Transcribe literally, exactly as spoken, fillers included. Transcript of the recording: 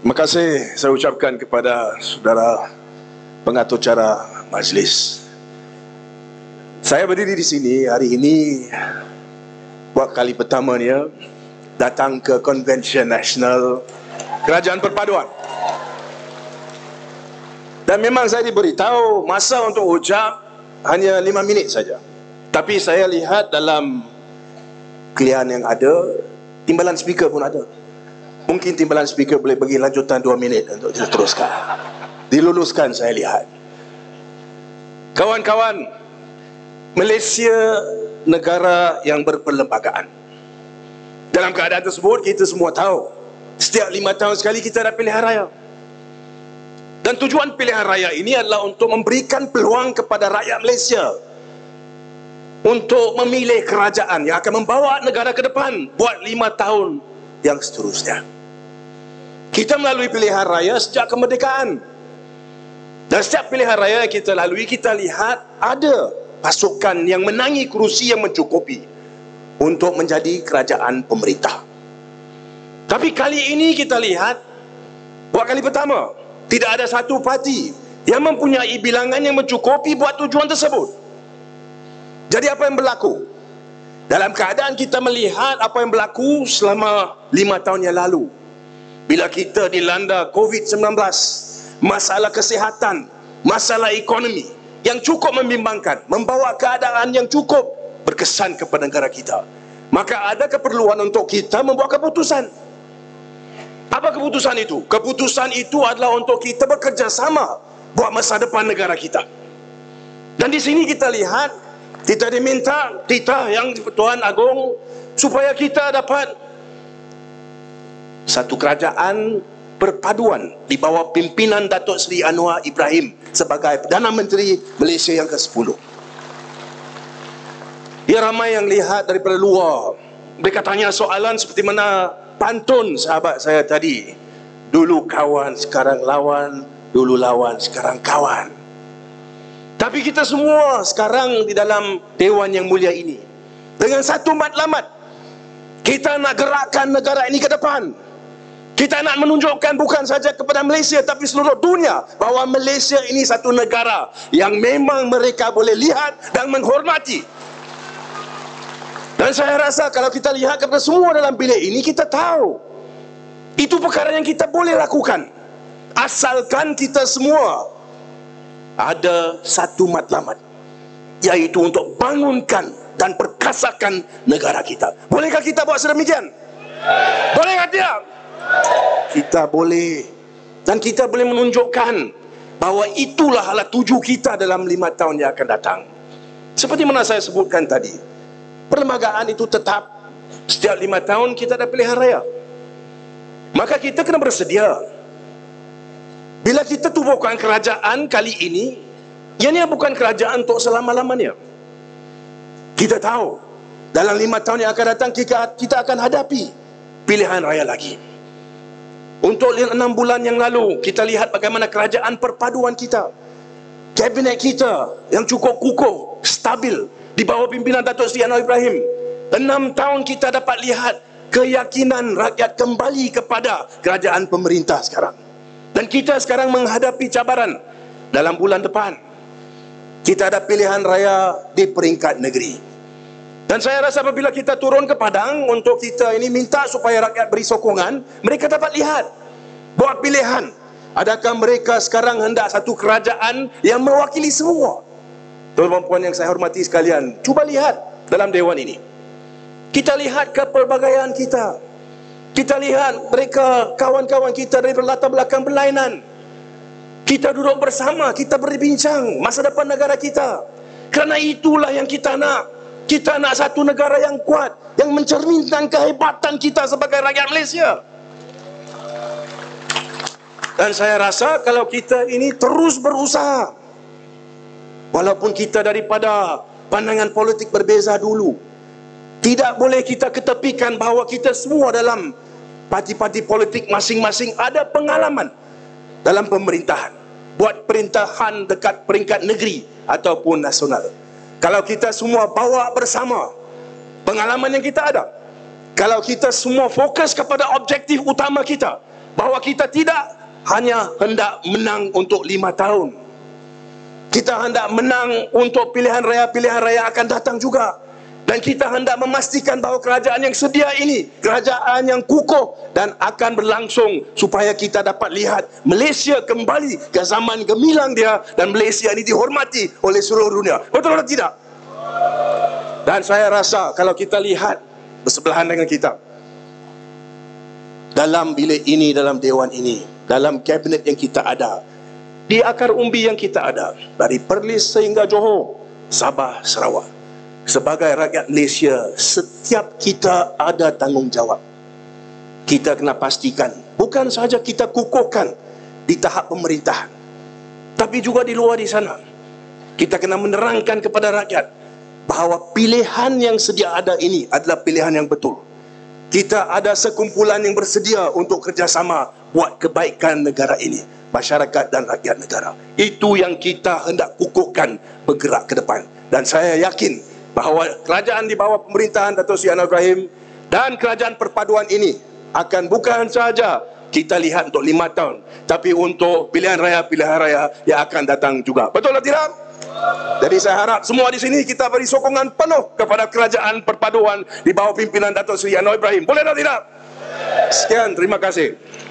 Terima kasih saya ucapkan kepada saudara pengatur cara majlis. Saya berdiri di sini hari ini buat kali pertamanya datang ke Konvensyen Nasional Kerajaan Perpaduan. Dan memang saya diberitahu masa untuk ucap hanya lima minit saja. Tapi saya lihat dalam pilihan yang ada, timbalan speaker pun ada. Mungkin timbalan speaker boleh bagi lanjutan dua minit untuk diteruskan. Diluluskan saya lihat. Kawan-kawan, Malaysia negara yang berperlembagaan. Dalam keadaan tersebut kita semua tahu setiap lima tahun sekali kita ada pilihan raya. Dan tujuan pilihan raya ini adalah untuk memberikan peluang kepada rakyat Malaysia untuk memilih kerajaan yang akan membawa negara ke depan buat lima tahun yang seterusnya. Kita melalui pilihan raya sejak kemerdekaan. Dan setiap pilihan raya yang kita lalui, kita lihat ada pasukan yang menangi kerusi yang mencukupi untuk menjadi kerajaan pemerintah. Tapi kali ini kita lihat, buat kali pertama, tidak ada satu parti yang mempunyai bilangan yang mencukupi buat tujuan tersebut. Jadi apa yang berlaku? Dalam keadaan kita melihat apa yang berlaku selama lima tahun yang lalu, bila kita dilanda covid sembilan belas, masalah kesihatan, masalah ekonomi yang cukup membimbangkan, membawa keadaan yang cukup berkesan kepada negara kita, maka ada keperluan untuk kita membuat keputusan. Apa keputusan itu? Keputusan itu adalah untuk kita bekerjasama buat masa depan negara kita. Dan di sini kita lihat, kita diminta, kita yang Tuan Agong, supaya kita dapat satu kerajaan perpaduan di bawah pimpinan Datuk Seri Anwar Ibrahim sebagai Perdana Menteri Malaysia yang ke sepuluh. Ya, ramai yang lihat daripada luar. Mereka tanya soalan seperti mana pantun sahabat saya tadi. Dulu kawan, sekarang lawan. Dulu lawan, sekarang kawan. Tapi kita semua sekarang di dalam Dewan yang mulia ini, dengan satu matlamat, kita nak gerakkan negara ini ke depan. Kita nak menunjukkan bukan saja kepada Malaysia, tapi seluruh dunia, bahawa Malaysia ini satu negara yang memang mereka boleh lihat dan menghormati. Dan saya rasa kalau kita lihat kepada semua dalam bilik ini, kita tahu itu perkara yang kita boleh lakukan, asalkan kita semua ada satu matlamat, iaitu untuk bangunkan dan perkasakan negara kita. Bolehkah kita buat sedemikian? Bolehkah tidak? Kita boleh. Dan kita boleh menunjukkan bahawa itulah alat tuju kita dalam lima tahun yang akan datang. Seperti mana saya sebutkan tadi, perlembagaan itu tetap setiap lima tahun kita ada pilihan raya. Maka kita kena bersedia. Bila kita tubuhkan kerajaan kali ini, ianya bukan kerajaan untuk selama-lamanya. Kita tahu dalam lima tahun yang akan datang kita, kita akan hadapi pilihan raya lagi. Untuk enam bulan yang lalu, kita lihat bagaimana kerajaan perpaduan kita, kabinet kita yang cukup kukuh, stabil di bawah pimpinan Datuk Seri Anwar Ibrahim. Enam tahun kita dapat lihat keyakinan rakyat kembali kepada kerajaan pemerintah sekarang. Dan kita sekarang menghadapi cabaran dalam bulan depan. Kita ada pilihan raya di peringkat negeri. Dan saya rasa apabila kita turun ke padang untuk kita ini minta supaya rakyat beri sokongan, mereka dapat lihat, buat pilihan. Adakah mereka sekarang hendak satu kerajaan yang mewakili semua? Tuan-tuan dan puan yang saya hormati sekalian, cuba lihat dalam Dewan ini. Kita lihat kepelbagaian kita. Kita lihat mereka, kawan-kawan kita dari latar belakang berlainan. Kita duduk bersama, kita berbincang masa depan negara kita. Kerana itulah yang kita nak. Kita nak satu negara yang kuat, yang mencerminkan kehebatan kita sebagai rakyat Malaysia. Dan saya rasa kalau kita ini terus berusaha, walaupun kita daripada pandangan politik berbeza dulu, tidak boleh kita ketepikan bahawa kita semua dalam parti-parti politik masing-masing ada pengalaman dalam pemerintahan, buat perintahan dekat peringkat negeri ataupun nasional. Kalau kita semua bawa bersama pengalaman yang kita ada, kalau kita semua fokus kepada objektif utama kita, bahawa kita tidak hanya hendak menang untuk lima tahun. Kita hendak menang untuk pilihan raya-pilihan raya akan datang juga. Dan kita hendak memastikan bahawa kerajaan yang sedia ini, kerajaan yang kukuh dan akan berlangsung, supaya kita dapat lihat Malaysia kembali ke zaman gemilang dia, dan Malaysia ini dihormati oleh seluruh dunia. Betul atau tidak? Dan saya rasa kalau kita lihat bersebelahan dengan kita, dalam bilik ini, dalam dewan ini, dalam kabinet yang kita ada, di akar umbi yang kita ada, dari Perlis sehingga Johor, Sabah, Sarawak, sebagai rakyat Malaysia, setiap kita ada tanggungjawab. Kita kena pastikan, bukan sahaja kita kukuhkan di tahap pemerintahan, tapi juga di luar di sana, kita kena menerangkan kepada rakyat bahawa pilihan yang sedia ada ini adalah pilihan yang betul. Kita ada sekumpulan yang bersedia untuk kerjasama buat kebaikan negara ini, masyarakat dan rakyat negara. Itu yang kita hendak kukuhkan bergerak ke depan. Dan saya yakin bahawa kerajaan di bawah pemerintahan Dato' Seri Anwar Ibrahim dan kerajaan perpaduan ini akan bukan sahaja kita lihat untuk lima tahun, tapi untuk pilihan raya-pilihan raya yang akan datang juga. Betul atau tidak? Jadi saya harap semua di sini kita beri sokongan penuh kepada kerajaan perpaduan di bawah pimpinan Dato' Seri Anwar Ibrahim. Boleh atau tidak? Sekian, terima kasih.